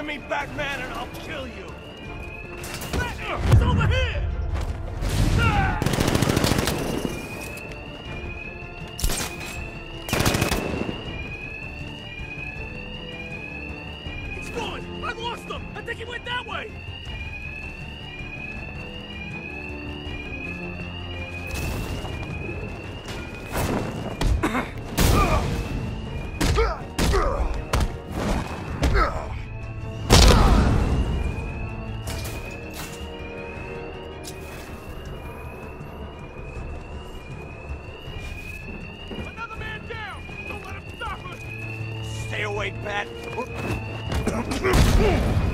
me, Batman, and I'll kill you! It's over here! He's gone! I lost him! I think he went that way! Another man down! Don't let him stop us! Stay away, Bat.